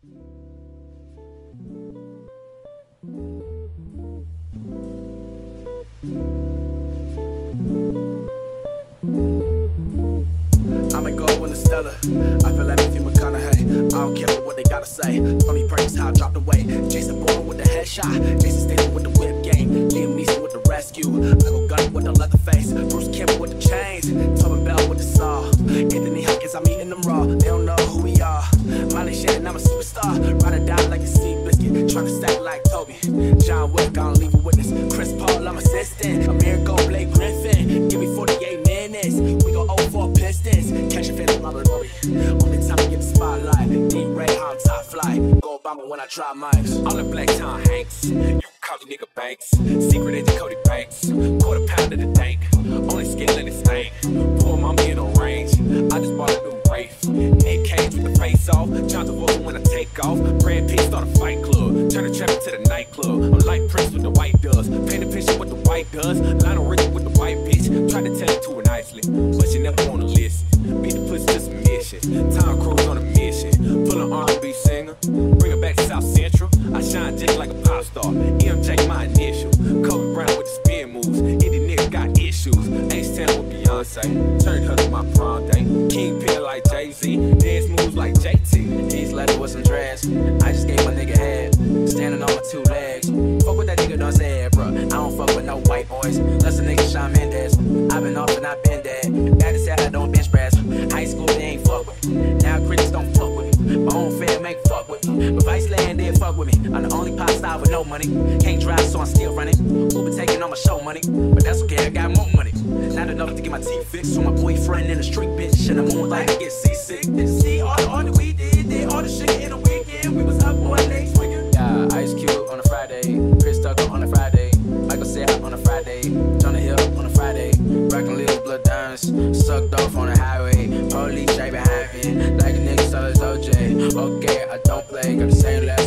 I'ma go in the Stella. I feel like Matthew McConaughey. I don't care what they gotta say. Tony Perkins, how I dropped away. Jason Bourne with the headshot. Jason Statham with the whip game. Liam Neeson with the rescue. I go Gunn with the leather face. Bruce Campbell with the chains. Tobin Bell with the saw. Anthony Hopkins, I'm eating them raw. They don't know who we are. Miley Shannon, I'm a superstar. Ride or die like a sea biscuit. Trying to stack like Toby. John Wick, I don't leave a witness. Chris Paul, I'm assistant. Amir Gold, Blake Griffin. Give me 48 minutes. We go 0-4 Pistons. Catch a finish, Robert Murray. Only time to get the spotlight. D-Ray, I'm top flight. Go Obama when I drop mics. All the Black Tom Hanks. You can call the nigga Banks. Secret agent Cody Banks. Quarter pound of the dank. Only skill in the stank. Poor mama in on range. I just bought a new Wraith. Nick Cage with the face off. John Travolta when I take off. Brad Pitt start a fight club. Turn the trap into the nightclub. I'm like Prince with the white does. Paint a picture with the white does. Lionel Richie with the white bitch. Try to tell it to her nicely, but you never wanna listen. Beat the pussy to submission. Tom Cruise on a mission. Pull an R&B singer. Bring her back to South Central. I shine just like a pop star. MJ my initial. Kobe Bryant with the spin moves. Any nigga got issues. H-Town with Beyonce. Turned her to my prom day. Kingpin like Jay-Z. Dance moves like JT. These letters with some dress. I just gave my nigga head. Standing on my two legs. Fuck what that nigga done said, bro. I don't fuck with no white boys. Less a nigga Shawn Mendes. I've been off and I've been dead. Daddy said I don't bench press. High school they ain't fuck with me. Now critics don't fuck with me. My own fam ain't fuck with me. But Vice Land did fuck with me. I'm the only pop star with no money. Can't drive so I'm still running. Uber taking all my show money. But that's okay, I got more money. Not enough to get my teeth fixed. So my boyfriend in the street bitch. And I'm on like to get seasick. Didn't see all that we did all the shit in the weekend. We was up all day swinging. Yeah, Ice Cube on a Friday. Chris Tucker on a Friday. Michael Sarah on a Friday. Jonah Hill on a Friday. Rockin' little blood diamonds. Sucked off on the highway. Police right behind me. Like a nigga saw his OJ. Okay, I don't play. Got the same last